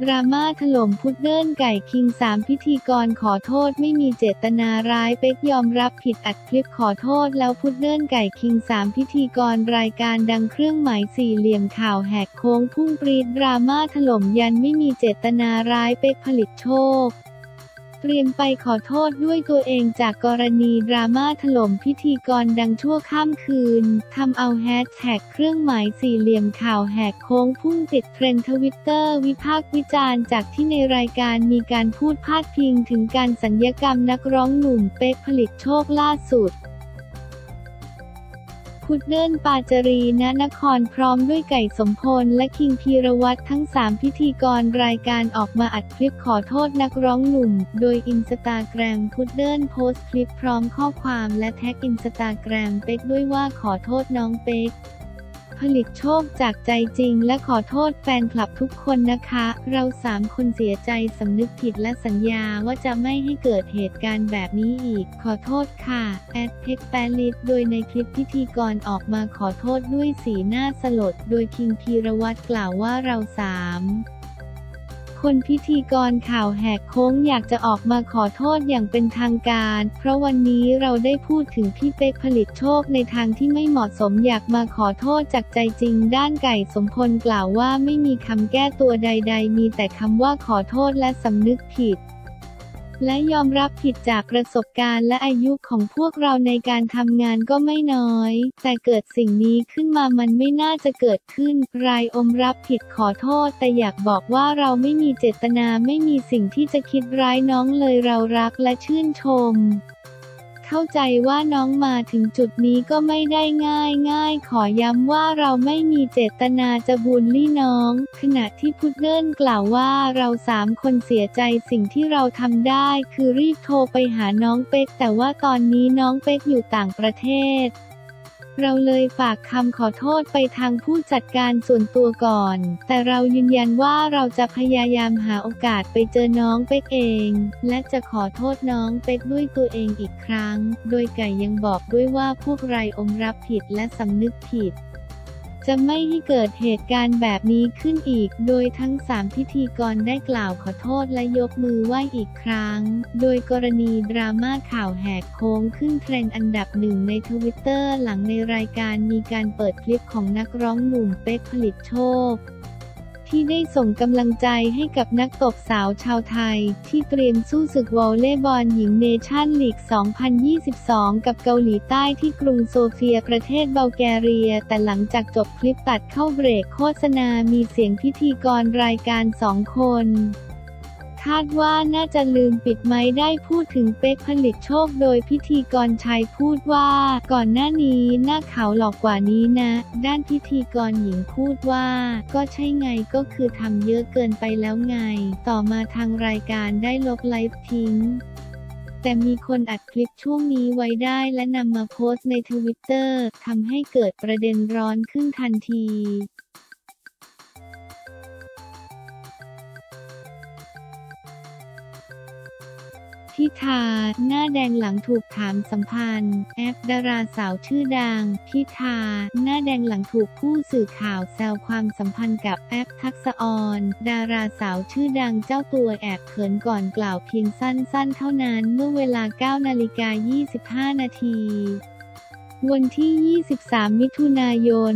ดราม่าถล่มพุดเดิ้ลไก่คิง3พิธีกรขอโทษไม่มีเจตนาร้ายเป๊กยอมรับผิดอัดคลิปขอโทษแล้วพุดเดิ้ลไก่คิง3พิธีกรรายการดังเครื่องหมายสี่เหลี่ยมข่าวแหกโค้งพุ่งปรี๊ดดราม่าถล่มยันไม่มีเจตนาร้ายเป๊กผลิตโชคเตรียมไปขอโทษด้วยตัวเองจากกรณีดราม่าถล่มพิธีกรดังชั่วข้ามคืนทำเอาแฮชแท็กเครื่องหมายสี่เหลี่ยมข่าวแหกโค้งพุ่งติดเทรนด์ทวิตเตอร์วิพากษ์วิจารณ์จากที่ในรายการมีการพูดพาดพิงถึงการสัญญกรรมนักร้องหนุ่มเป๊กผลิตโชคล่าสุดพุดเดิ้ลปาจารีณนครพร้อมด้วยไก่สมพลและคิงพีรวัตรทั้ง3พิธีกรรายการออกมาอัดคลิปขอโทษนักร้องหนุ่มโดยอินสตาแกรมพุดเดิ้ลโพสต์คลิปพร้อมข้อความและแท็กอินสตาแกรมเป๊กด้วยว่าขอโทษน้องเป๊กผลิตโชคจากใจจริงและขอโทษแฟนคลับทุกคนนะคะเรา3คนเสียใจสำนึกผิดและสัญญาว่าจะไม่ให้เกิดเหตุการณ์แบบนี้อีกขอโทษค่ะเพ็กแปลิตโดยในคลิปพิธีกรออกมาขอโทษด้วยสีหน้าสลดโดยคิงพีรวัตรกล่าวว่าเราคนพิธีกรข่าวแหกโค้งอยากจะออกมาขอโทษอย่างเป็นทางการเพราะวันนี้เราได้พูดถึงพี่เป๊กผลิตโชคในทางที่ไม่เหมาะสมอยากมาขอโทษจากใจจริงด้านไก่สมพลกล่าวว่าไม่มีคำแก้ตัวใดๆมีแต่คำว่าขอโทษและสำนึกผิดและยอมรับผิดจากประสบการณ์และอายุของพวกเราในการทำงานก็ไม่น้อยแต่เกิดสิ่งนี้ขึ้นมามันไม่น่าจะเกิดขึ้นรายรับผิดขอโทษแต่อยากบอกว่าเราไม่มีเจตนาไม่มีสิ่งที่จะคิดร้ายน้องเลยเรารักและชื่นชมเข้าใจว่าน้องมาถึงจุดนี้ก็ไม่ได้ง่ายขอย้ำว่าเราไม่มีเจตนาจะบูลลี่น้องขณะที่พุดเดิ้ลกล่าวว่าเรา3คนเสียใจสิ่งที่เราทำได้คือรีบโทรไปหาน้องเป๊กแต่ว่าตอนนี้น้องเป๊กอยู่ต่างประเทศเราเลยฝากคำขอโทษไปทางผู้จัดการส่วนตัวก่อนแต่เรายืนยันว่าเราจะพยายามหาโอกาสไปเจอน้องเป๊กเองและจะขอโทษน้องเป๊กด้วยตัวเองอีกครั้งโดยไก่ยังบอกด้วยว่าพวกเรารับผิดและสำนึกผิดจะไม่ให้เกิดเหตุการณ์แบบนี้ขึ้นอีกโดยทั้ง3พิธีกรได้กล่าวขอโทษและยกมือไหว้อีกครั้งโดยกรณีดราม่าข่าวแหกโค้งขึ้นเทรนด์อันดับ1ในทวิตเตอร์หลังในรายการมีการเปิดคลิปของนักร้องหนุ่มเป๊กผลิตโชคที่ได้ส่งกำลังใจให้กับนักตบสาวชาวไทยที่เตรียมสู้ศึกวอลเลย์บอลหญิงเนชั่นลีก 2022 กับเกาหลีใต้ที่กรุงโซเฟียประเทศบัลแกเรียแต่หลังจากจบคลิปตัดเข้าเบรกโฆษณามีเสียงพิธีกรรายการ2 คนคาดว่าน่าจะลืมปิดไมค์ได้พูดถึงเป๊กผลิตโชคโดยพิธีกรชายพูดว่าก่อนหน้านี้หน้าขาวหลอกกว่านี้นะด้านพิธีกรหญิงพูดว่าก็ใช่ไงก็คือทำเยอะเกินไปแล้วไงต่อมาทางรายการได้ลบไลฟ์ทิ้งแต่มีคนอัดคลิปช่วงนี้ไว้ได้และนำมาโพสต์ในทวิตเตอร์ทำให้เกิดประเด็นร้อนขึ้นทันทีพิธาหน้าแดงหลังถูกถามสัมพันธ์ดาราสาวชื่อดังพิธาหน้าแดงหลังถูกผู้สื่อข่าวแซวความสัมพันธ์กับทักษะออนดาราสาวชื่อดังเจ้าตัวแอบเขินก่อนกล่าวเพียงสั้นๆเท่านั้นเมื่อเวลา 9:25 นาทีวันที่ 23 มิถุนายน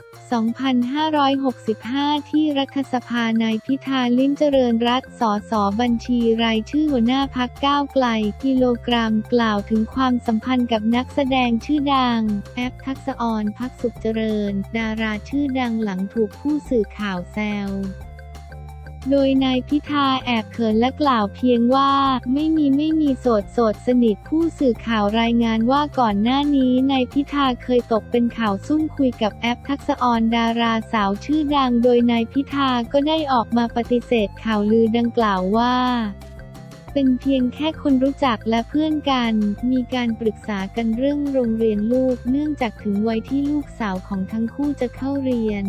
2565 ที่รัฐสภานายพิธา ลิ้มเจริญรัตน์ สส.บัญชีรายชื่อหัวหน้าพรรคก้าวไกลกิโลกรัมกล่าวถึงความสัมพันธ์กับนักแสดงชื่อดังทักษะออนภักสุขเจริญดาราชื่อดังหลังถูกผู้สื่อข่าวแซวโดยนายพิธาแอบเขินและกล่าวเพียงว่าไม่มีโสดสนิทผู้สื่อข่าวรายงานว่าก่อนหน้านี้นายพิธาเคยตกเป็นข่าวซุ่มคุยกับทักษะออนดาราสาวชื่อดังโดยนายพิธาก็ได้ออกมาปฏิเสธข่าวลือดังกล่าวว่าเป็นเพียงแค่คนรู้จักและเพื่อนกันมีการปรึกษากันเรื่องโรงเรียนลูกเนื่องจากถึงวัยที่ลูกสาวของทั้งคู่จะเข้าเรียน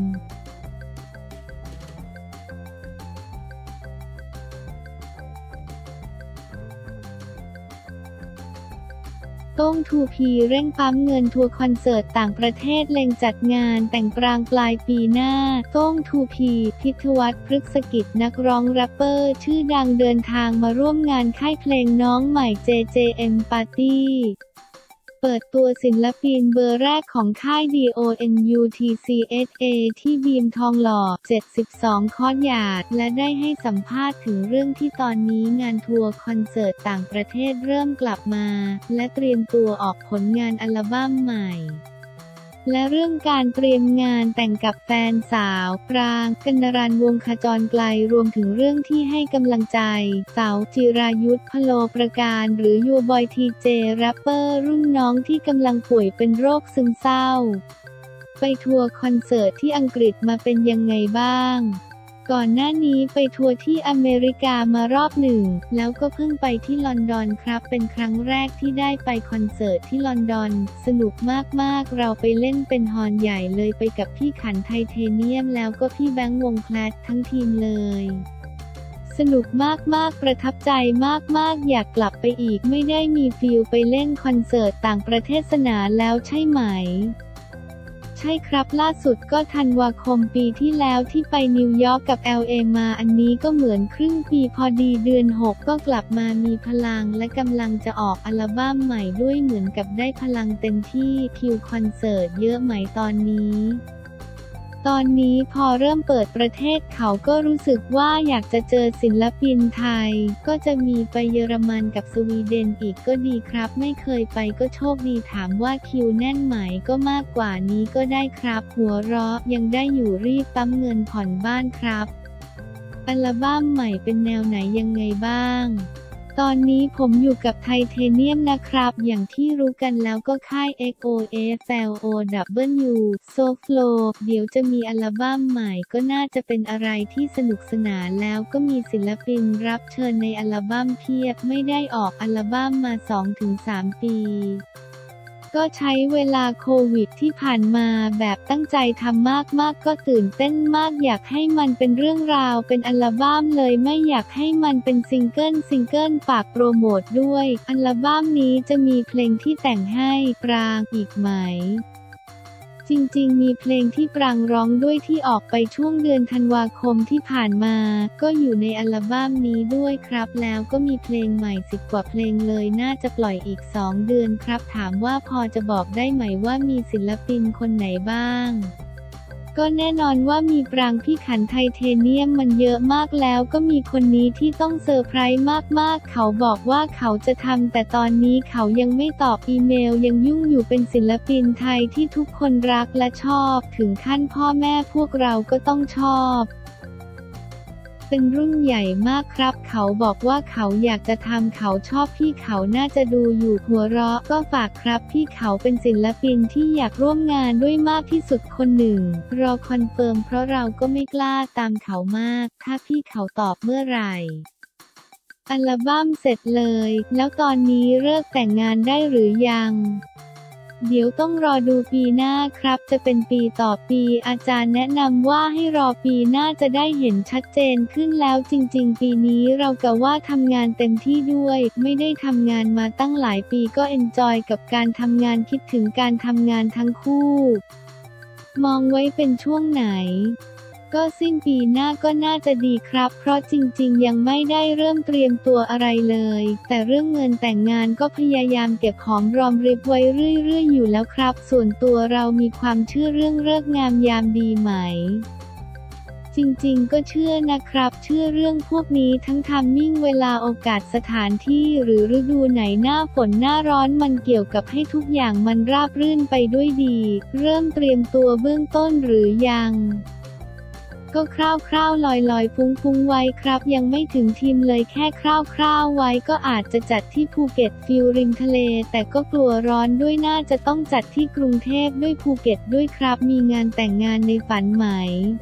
โต้ง 2P เร่งปั๊มเงินทัวร์คอนเสิร์ตต่างประเทศเล็งจัดงานแต่งปลายปีหน้าโต้ง 2P พิทวัฒน์ พฤกษกิจนักร้องแรปเปอร์ชื่อดังเดินทางมาร่วมงานค่ายเพลงน้องใหม่ JJM Party เปิดตัวศิลปินเบอร์แรกของค่าย DONUTCSA ที่บีมทองหล่อ 72 คอร์สยาร์ดและได้ให้สัมภาษณ์ถึงเรื่องที่ตอนนี้งานทัวร์คอนเสิร์ตต่างประเทศเริ่มกลับมาและเตรียมตัวออกผลงานอัลบั้มใหม่และเรื่องการเตรียมงานแต่งกับแฟนสาวปราง กนรันวงศ์ขจรไกลรวมถึงเรื่องที่ให้กำลังใจสาวจิรายุทธ พโลประการหรือยูบอยทีเจแรปเปอร์รุ่นน้องที่กำลังป่วยเป็นโรคซึมเศร้าไปทัวร์คอนเสิร์ตที่อังกฤษมาเป็นยังไงบ้างก่อนหน้านี้ไปทัวร์ที่อเมริกามารอบหนึ่งแล้วก็เพิ่งไปที่ลอนดอนครับเป็นครั้งแรกที่ได้ไปคอนเสิร์ตที่ลอนดอนสนุกมากๆเราไปเล่นเป็นฮอลล์ใหญ่เลยไปกับพี่ขันไทเทเนียมแล้วก็พี่แบงค์วงแคลดทั้งทีมเลยสนุกมากๆประทับใจมากๆอยากกลับไปอีกไม่ได้มีฟีลไปเล่นคอนเสิร์ตต่างประเทศนานแล้วใช่ไหมใช่ครับล่าสุดก็ธันวาคมปีที่แล้วที่ไปนิวยอร์กกับ LA มาอันนี้ก็เหมือนครึ่งปีพอดีเดือน 6ก็กลับมามีพลังและกำลังจะออกอัลบั้มใหม่ด้วยเหมือนกับได้พลังเต็มที่คิวคอนเสิร์ตเยอะไหมตอนนี้พอเริ่มเปิดประเทศเขาก็รู้สึกว่าอยากจะเจอศิลปินไทยก็จะมีไปเยอรมันกับสวีเดนอีกก็ดีครับไม่เคยไปก็โชคดีถามว่าคิวแน่นไหมก็มากกว่านี้ก็ได้ครับหัวเราะยังได้อยู่รีบปั๊มเงินผ่อนบ้านครับอัลบั้มใหม่เป็นแนวไหนยังไงบ้างตอนนี้ผมอยู่กับไทเทเนียมนะครับอย่างที่รู้กันแล้วก็ค่าย XOFLOW SoFlow เดี๋ยวจะมีอัลบั้มใหม่ก็น่าจะเป็นอะไรที่สนุกสนานแล้วก็มีศิลปินรับเชิญในอัลบั้มเพียบไม่ได้ออกอัลบั้มมา 2-3 ปีก็ใช้เวลาโควิดที่ผ่านมาแบบตั้งใจทำมากๆก็ตื่นเต้นมากอยากให้มันเป็นเรื่องราวเป็นอัลบั้มเลยไม่อยากให้มันเป็นซิงเกิลฝากโปรโมทด้วยอัลบั้มนี้จะมีเพลงที่แต่งให้ปรางอีกไหมจริงๆมีเพลงที่ปรางร้องด้วยที่ออกไปช่วงเดือนธันวาคมที่ผ่านมาก็อยู่ในอัลบั้มนี้ด้วยครับแล้วก็มีเพลงใหม่10 กว่าเพลงเลยน่าจะปล่อยอีก2 เดือนครับถามว่าพอจะบอกได้ไหมว่ามีศิลปินคนไหนบ้างก็แน่นอนว่ามีปรางพี่ขันไทเทเนียมมันเยอะมากแล้วก็มีคนนี้ที่ต้องเซอร์ไพรส์มากๆเขาบอกว่าเขาจะทำแต่ตอนนี้เขายังไม่ตอบอีเมลยังยุ่งอยู่เป็นศิลปินไทยที่ทุกคนรักและชอบถึงขั้นพ่อแม่พวกเราก็ต้องชอบเป็นรุ่นใหญ่มากครับเขาบอกว่าเขาอยากจะทำเขาชอบพี่เขาน่าจะดูอยู่หัวเราะก็ฝากครับพี่เขาเป็นศิลปินที่อยากร่วมงานด้วยมากที่สุดคนหนึ่งรอคอนเฟิร์มเพราะเราก็ไม่กล้าตามเขามากถ้าพี่เขาตอบเมื่อไหร่อัลบั้มเสร็จเลยแล้วตอนนี้เลิกแต่งงานได้หรือยังเดี๋ยวต้องรอดูปีหน้าครับจะเป็นปีต่อปีอาจารย์แนะนำว่าให้รอปีหน้าจะได้เห็นชัดเจนขึ้นแล้วจริงๆปีนี้เรากะว่าทำงานเต็มที่ด้วยไม่ได้ทำงานมาตั้งหลายปีก็เอนจอยกับการทำงานคิดถึงการทำงานทั้งคู่มองไว้เป็นช่วงไหนก็สิ้นปีหน้าก็น่าจะดีครับเพราะจริงๆยังไม่ได้เริ่มเตรียมตัวอะไรเลยแต่เรื่องเงินแต่งงานก็พยายามเก็บหอมรอมริบไว้เรื่อยๆอยู่แล้วครับส่วนตัวเรามีความเชื่อเรื่องฤกษ์งามยามดีไหมจริงๆก็เชื่อนะครับเชื่อเรื่องพวกนี้ทั้งไทมิ่งเวลาโอกาสสถานที่หรือฤดูไหนหน้าฝนหน้าร้อนมันเกี่ยวกับให้ทุกอย่างมันราบรื่นไปด้วยดีเริ่มเตรียมตัวเบื้องต้นหรือยังก็คร่าวๆลอยๆฟุ้งๆไว้ครับยังไม่ถึงทีมเลยแค่คร่าวๆไว้ก็อาจจะจัดที่ภูเก็ตฟิลริมทะเลแต่ก็กลัวร้อนด้วยน่าจะต้องจัดที่กรุงเทพด้วยภูเก็ตด้วยครับมีงานแต่งงานในฝันไหม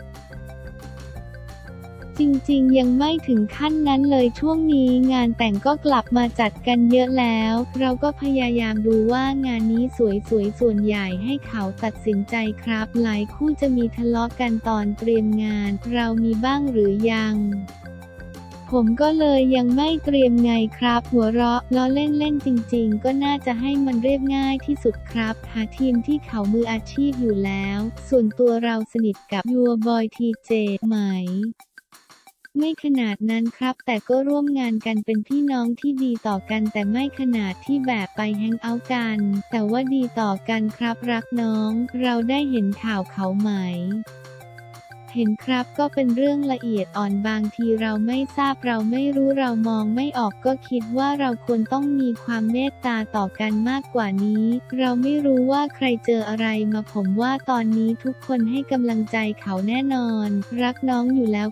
จริงๆยังไม่ถึงขั้นนั้นเลยช่วงนี้งานแต่งก็กลับมาจัดกันเยอะแล้วเราก็พยายามดูว่างานนี้สวยๆส่วนใหญ่ให้เขาตัดสินใจครับหลายคู่จะมีทะเลาะกันตอนเตรียมงานเรามีบ้างหรือยังผผมก็เลยยังไม่เตรียมไงครับหัวเราะล้อเล่นๆจริงๆก็น่าจะให้มันเรียบง่ายที่สุดครับหาทีมที่เขามืออาชีพอยู่แล้วส่วนตัวเราสนิทกับยัวบอยทีเจไหมไม่ขนาดนั้นครับแต่ก็ร่วมงานกันเป็นพี่น้องที่ดีต่อกันแต่ไม่ขนาดที่แบบไปแฮงเอาท์กันแต่ว่าดีต่อกันครับรักน้องเราได้เห็นข่าวเขาไหมเห็นครับก็เป็นเรื่องละเอียดอ่อนบางทีเราไม่ทราบเราไม่รู้เรามองไม่ออกก็คิดว่าเราควรต้องมีความเมตตาต่อกันมากกว่านี้เราไม่รู้ว่าใครเจออะไรมาผมว่าตอนนี้ทุกคนให้กำลังใจเขาแน่นอนรักน้องอยู่แล้ว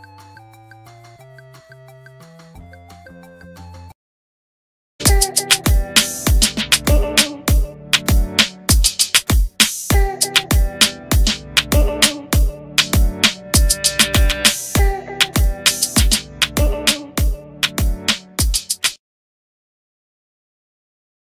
ครับ